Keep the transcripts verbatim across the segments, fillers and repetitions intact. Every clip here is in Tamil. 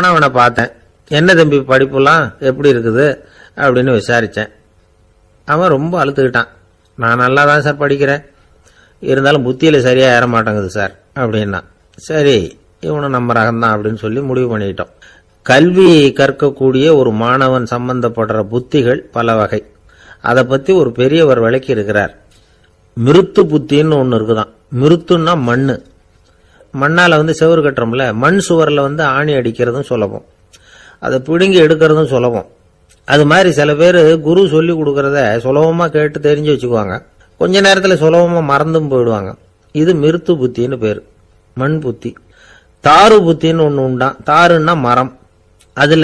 அவனை பார்த்தேன். என்ன தம்பி படிப்புலாம் எப்படி இருக்குது அப்படின்னு விசாரித்தேன். அவன் ரொம்ப அழுத்துக்கிட்டான். நான் நல்லா தான் சார் படிக்கிறேன், இருந்தாலும் புத்தியில் சரியாக ஏற மாட்டேங்குது சார் அப்படின்னா. சரி, இவனும் நம்ம ரகம்தான் அப்படின்னு சொல்லி முடிவு பண்ணிக்கிட்டோம். கல்வி கற்கக்கூடிய ஒரு மாணவன் சம்பந்தப்படுற புத்திகள் பல வகை. அதை பற்றி ஒரு பெரியவர் விளக்கி இருக்கிறார். மிருத்து புத்தின்னு ஒன்று இருக்குதான். மிருத்துன்னா மண்ணு. மண்ணால் வந்து செவரு கட்டுறோம்ல, மண் சுவரில் வந்து ஆணி அடிக்கிறதும் சுலபம், அதை பிடுங்கி எடுக்கிறதும் சுலபம். அது மாதிரி சில பேர் குரு சொல்லி கொடுக்கறத சுலபமாக கேட்டு தெரிஞ்சு வச்சுக்குவாங்க, கொஞ்ச நேரத்தில் சுலபமாக மறந்தும் போயிடுவாங்க. இது மிருத்து புத்தின்னு பேர், மண் புத்தி. தாரு புத்தின்னு ஒன்று உண்டான். தாருன்னா மரம். அதில்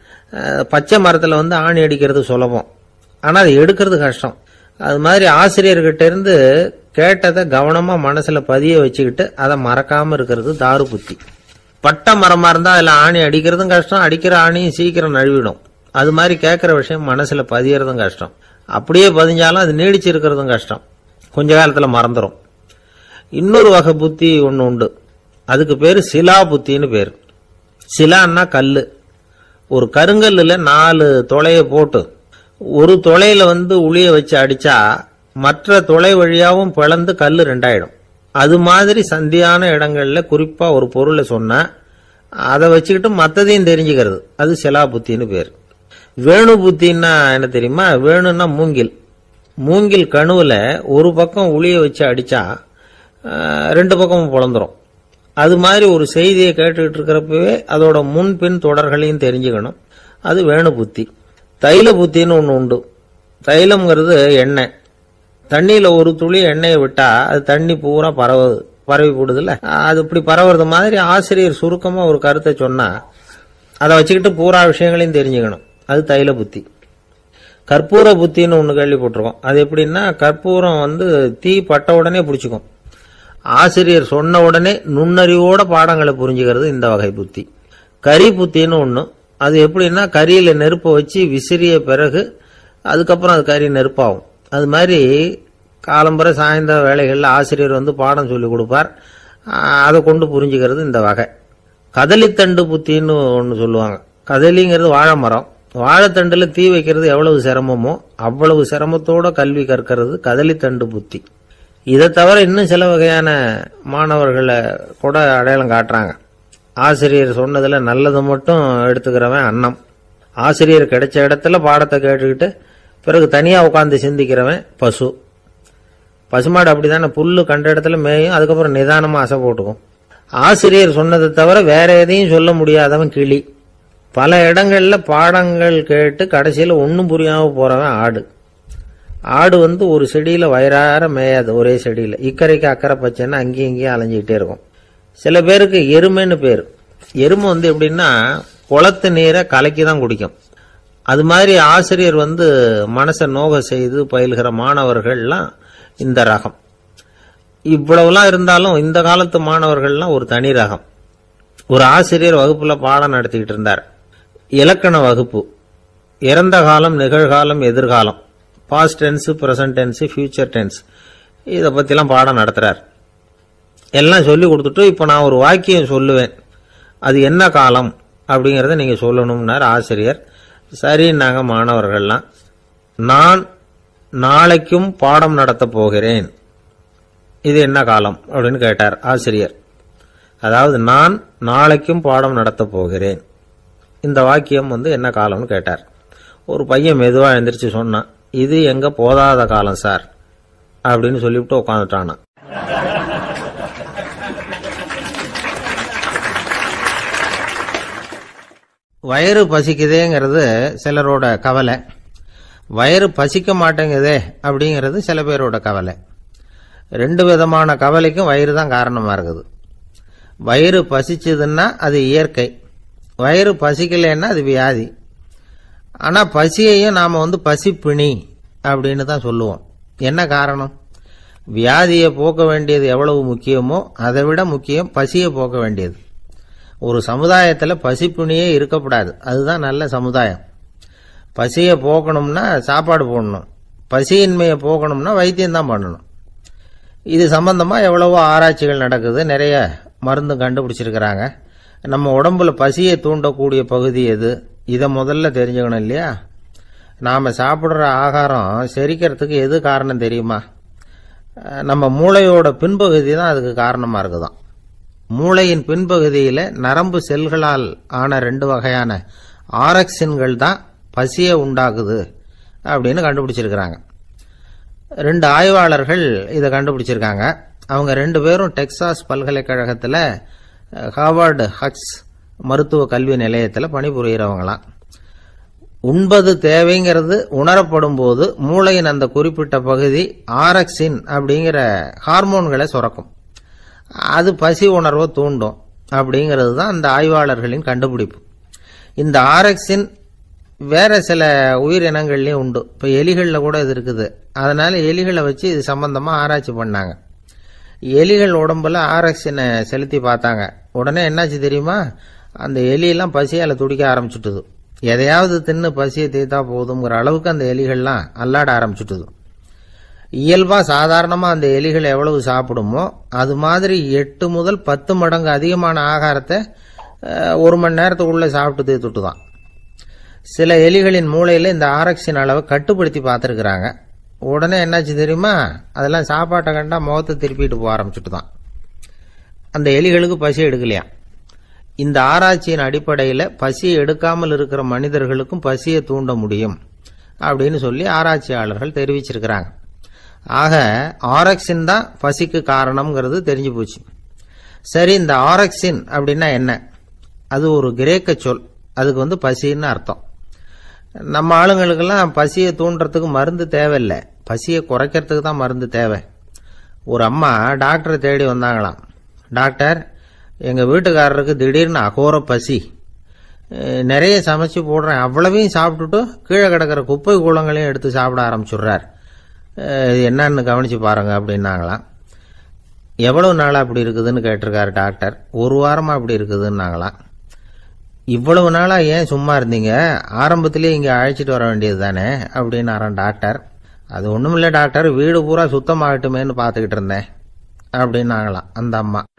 பச்சை மரத்தில் வந்து ஆணி அடிக்கிறது சுலபம், ஆனால் அதை எடுக்கிறது கஷ்டம். அது மாதிரி ஆசிரியர்கிட்ட இருந்து கேட்டதை கவனமாக மனசில் பதிய வச்சுக்கிட்டு அதை மறக்காமல் இருக்கிறது தாரு புத்தி. பட்டை மரமாக இருந்தால் அதில் ஆணி அடிக்கிறதும் கஷ்டம், அடிக்கிற ஆணியும் சீக்கிரம் நழுவிடும். அது மாதிரி கேட்குற விஷயம் மனசில் பதியறதும் கஷ்டம். அப்படியே பதிஞ்சாலும் அது நீடிச்சு இருக்கிறதும் கஷ்டம், கொஞ்ச காலத்தில் மறந்துடும். இன்னொரு வகை புத்தி ஒன்று உண்டு, அதுக்கு பேர் சிலா புத்தின்னு பேர். சிலான்னா கல். ஒரு கருங்கல்லில் நாலு துளையை போட்டு ஒரு துளையில வந்து உளிய வச்சு அடிச்சா மற்ற துளை வழியாவும் பிளந்து கல் ரெண்டாயிடும். அது மாதிரி சந்தியான இடங்கள்ல குறிப்பா ஒரு பொருளை சொன்னா அதை வச்சுக்கிட்டு மற்றதையும் தெரிஞ்சுக்கிறது, அது சிலா புத்தின்னு பேர். வேணு புத்தின்னா என்ன தெரியுமா? வேணுன்னா மூங்கில். மூங்கில் கணுவுல ஒரு பக்கம் உளிய வச்சு அடிச்சா ரெண்டு பக்கமும் பிளந்துரும். அது மாதிரி ஒரு செய்தியை கேட்டுக்கிட்டு இருக்கிறப்பவே அதோட முன்பின் தொடர்களையும் தெரிஞ்சுக்கணும், அது வேணு புத்தி. தைல புத்தின்னு ஒன்று உண்டு. தைலம்ங்கிறது எண்ணெய். தண்ணியில் ஒரு துளி எண்ணெயை விட்டா அது தண்ணி பூரா பரவு பரவி போடுதுல்ல, அது இப்படி பரவுறது மாதிரி ஆசிரியர் சுருக்கமாக ஒரு கருத்தை சொன்னா அதை வச்சுக்கிட்டு பூரா விஷயங்களையும் தெரிஞ்சுக்கணும், அது தைல புத்தி. கற்பூர புத்தின்னு ஒன்று கேள்விப்பட்டிருக்கோம். அது எப்படின்னா, கற்பூரம் வந்து தீ பட்ட உடனே பிடிச்சிக்கும். ஆசிரியர் சொன்ன உடனே நுண்ணறிவோட பாடங்களை புரிஞ்சுக்கிறது இந்த வகை புத்தி. கரி புத்தின்னு ஒன்று. அது எப்படின்னா, கரியில நெருப்பை வச்சு விசிறிய பிறகு அதுக்கப்புறம் அது கறி நெருப்பாகும். அது மாதிரி காலம்பரை சாயந்தர வேலைகளில் ஆசிரியர் வந்து பாடம் சொல்லி கொடுப்பார், அதை கொண்டு புரிஞ்சுக்கிறது இந்த வகை. கதலித்தண்டு புத்தின்னு ஒன்று சொல்லுவாங்க. கதலிங்கிறது வாழை மரம். வாழைத்தண்டில் தீ வைக்கிறது எவ்வளவு சிரமமோ அவ்வளவு சிரமத்தோட கல்வி கற்கிறது கதலித்தண்டு புத்தி. இதை தவிர இன்னும் சில வகையான மாணவர்களை கூட அடையாளம் காட்டுறாங்க. ஆசிரியர் சொன்னதில் நல்லதை மட்டும் எடுத்துக்கிறவன் அன்னம். ஆசிரியர் கிடைச்ச இடத்துல பாடத்தை கேட்டுக்கிட்டு பிறகு தனியாக உட்காந்து சிந்திக்கிறவன் பசு. பசுமாடு அப்படி தானே, புல்லு கண்ட இடத்துல மேயும், அதுக்கப்புறம் நிதானமாக அசை போட்டுக்கும். ஆசிரியர் சொன்னதை தவிர வேற எதையும் சொல்ல முடியாதவன் கிளி. பல இடங்களில் பாடங்கள் கேட்டு கடைசியில் ஒன்றும் புரியாமல் போகிறவன் ஆடு. ஆடு வந்து ஒரு செடியில் வயிறார மேயாது, ஒரே செடியில். இக்கரைக்கு அக்கறை பச்சைன்னா அங்கேயும் இங்கேயும் அலைஞ்சிக்கிட்டே இருக்கும். சில பேருக்கு எருமைன்னு பேர். எருமை வந்து எப்படின்னா, குளத்து நீரை கலக்கி தான் குடிக்கும். அது மாதிரி ஆசிரியர் வந்து மனசை நோக செய்து பயில்கிற மாணவர்கள்லாம் இந்த ரகம். இவ்வளவுலாம் இருந்தாலும் இந்த காலத்து மாணவர்கள்லாம் ஒரு தனி ரகம். ஒரு ஆசிரியர் வகுப்புல பாடம் நடத்திக்கிட்டு இருந்தார். இலக்கண வகுப்பு. இறந்த காலம், நிகழ்காலம், எதிர்காலம், past tense, present tense, future tense, இதை பற்றிலாம் பாடம் நடத்துகிறார். எல்லாம் சொல்லி கொடுத்துட்டு இப்போ நான் ஒரு வாக்கியம் சொல்லுவேன், அது என்ன காலம் அப்படிங்கிறத நீங்கள் சொல்லணும்னார் ஆசிரியர். சரின்னாங்க மாணவர்கள்லாம். நான் நாளைக்கும் பாடம் நடத்த போகிறேன், இது என்ன காலம் அப்படின்னு கேட்டார் ஆசிரியர். அதாவது நான் நாளைக்கும் பாடம் நடத்த போகிறேன், இந்த வாக்கியம் வந்து என்ன காலம்னு கேட்டார். ஒரு பையன் மெதுவாக எழுந்திரிச்சு சொன்னான், இது எங்க போதாத காலம் சார் அப்படின்னு சொல்லிவிட்டு உட்காந்துட்டானா. வயிறு பசிக்குதேங்கிறது சிலரோட கவலை, வயிறு பசிக்க மாட்டேங்குதே அப்படிங்கிறது சில பேரோட கவலை. ரெண்டு விதமான கவலைக்கும் வயிறு தான் காரணமாக இருக்குது. வயிறு பசிச்சதுன்னா அது இயற்கை, வயிறு பசிக்கலைன்னா அது வியாதி. ஆனால் பசியையும் நாம் வந்து பசிப்பிணி அப்படின்னு தான் சொல்லுவோம். என்ன காரணம்? வியாதியை போக்க வேண்டியது எவ்வளவு முக்கியமோ அதை விட முக்கியம் பசியை போக்க வேண்டியது. ஒரு சமுதாயத்தில் பசிப்பிணியே இருக்கக்கூடாது, அதுதான் நல்ல சமுதாயம். பசியை போக்கணும்னா சாப்பாடு போடணும், பசியின்மையை போக்கணும்னா வைத்தியம்தான் பண்ணணும். இது சம்பந்தமாக எவ்வளவோ ஆராய்ச்சிகள் நடக்குது, நிறைய மருந்து கண்டுபிடிச்சிருக்கிறாங்க. நம்ம உடம்புல பசியை தூண்டக்கூடிய பகுதி எது, இதை முதல்ல தெரிஞ்சுக்கணும் இல்லையா? நாம் சாப்பிட்ற ஆகாரம் செரிக்கிறதுக்கு எது காரணம் தெரியுமா? நம்ம மூளையோட பின்பகுதி தான் அதுக்கு காரணமாக இருக்குதாம். மூளையின் பின்பகுதியில் நரம்பு செல்களால் ஆன ரெண்டு வகையான ஆரக்சின்கள் தான் பசியை உண்டாக்குது அப்படின்னு கண்டுபிடிச்சிருக்கிறாங்க. ரெண்டு ஆய்வாளர்கள் இதை கண்டுபிடிச்சிருக்காங்க. அவங்க ரெண்டு பேரும் டெக்சாஸ் பல்கலைக்கழகத்தில் ஹார்வர்டு ஹக்ஸ் மருத்துவ கல்வி நிலையத்தில் பணிபுரிகிறவங்களாம். உண்பது தேவைங்கிறது உணரப்படும் போது மூளையின் அந்த குறிப்பிட்ட பகுதி ஆரக்சின் அப்படிங்கிற ஹார்மோன்களை சுரக்கும். அது பசி உணர்வை தூண்டும் அப்படிங்கிறது தான் அந்த ஆய்வாளர்களின் கண்டுபிடிப்பு. இந்த ஆரக்சின் வேற சில உயிரினங்கள்லையும் உண்டு. இப்போ எலிகளில் கூட இது இருக்குது. அதனால எலிகளை வச்சு இது சம்பந்தமா ஆராய்ச்சி பண்ணாங்க. எலிகள் உடம்புல ஆரக்சினை செலுத்தி பார்த்தாங்க. உடனே என்னாச்சு தெரியுமா? அந்த எலியெல்லாம் பசியால் துடிக்க ஆரம்பிச்சுட்டுது. எதையாவது தின்னு பசியை தீர்த்தா போதுங்கிற அளவுக்கு அந்த எலிகள்லாம் அல்லாட ஆரம்பிச்சுட்டுது. இயல்பா சாதாரணமா அந்த எலிகள் எவ்வளவு சாப்பிடுமோ அது மாதிரி எட்டு முதல் பத்து மடங்கு அதிகமான ஆகாரத்தை ஒரு மணி நேரத்துக்குள்ள சாப்பிட்டு தீர்த்துட்டு தான். சில எலிகளின் மூளையில இந்த ஆரக்சின் அளவை கட்டுப்படுத்தி பார்த்துருக்குறாங்க. உடனே என்னாச்சு தெரியுமா? அதெல்லாம் சாப்பாட்டை கண்டா முகத்தை திருப்பிட்டு போக ஆரம்பிச்சுட்டு தான். அந்த எலிகளுக்கு பசி எடுக்கலையாம். இந்த ஆராய்ச்சியின் அடிப்படையில் பசியை எடுக்காமல் இருக்கிற மனிதர்களுக்கும் பசியை தூண்ட முடியும் அப்படின்னு சொல்லி ஆராய்ச்சியாளர்கள் தெரிவிச்சிருக்கிறாங்க. ஆக ஆரக்சின் தான் பசிக்கு காரணம்ங்கிறது தெரிஞ்சு போச்சு. சரி, இந்த ஆரக்சின் அப்படின்னா என்ன? அது ஒரு கிரேக்க சொல். அதுக்கு வந்து பசின்னு அர்த்தம். நம்ம ஆளுங்களுக்கெல்லாம் பசியை தூண்டுறதுக்கு மருந்து தேவையில்லை, பசியை குறைக்கிறதுக்கு தான் மருந்து தேவை. ஒரு அம்மா டாக்டரை தேடி வந்தாங்களாம். டாக்டர், எங்கள் வீட்டுக்காரருக்கு திடீர்னு அகோர பசி, நிறைய சமைச்சு போடுறேன், அவ்வளவையும் சாப்பிட்டுட்டு கீழே கிடக்கிற குப்பை கூலங்களையும் எடுத்து சாப்பிட ஆரம்பிச்சுடுறார், இது என்னன்னு கவனிச்சு பாருங்க அப்படின்னாங்களாம். எவ்வளவு நாளாக அப்படி இருக்குதுன்னு கேட்டிருக்காரு டாக்டர். ஒரு வாரமாக அப்படி இருக்குதுன்னாங்களாம். இவ்வளவு நாளாக ஏன் சும்மா இருந்தீங்க? ஆரம்பத்திலேயே இங்கே அழைச்சிட்டு வர வேண்டியது தானே அப்படின்னாரான் டாக்டர். அது ஒன்றும் இல்லை டாக்டர், வீடு பூரா சுத்தமாகட்டுமேன்னு பார்த்துக்கிட்டு இருந்தேன் அப்படின்னாங்களாம் அந்த அம்மா.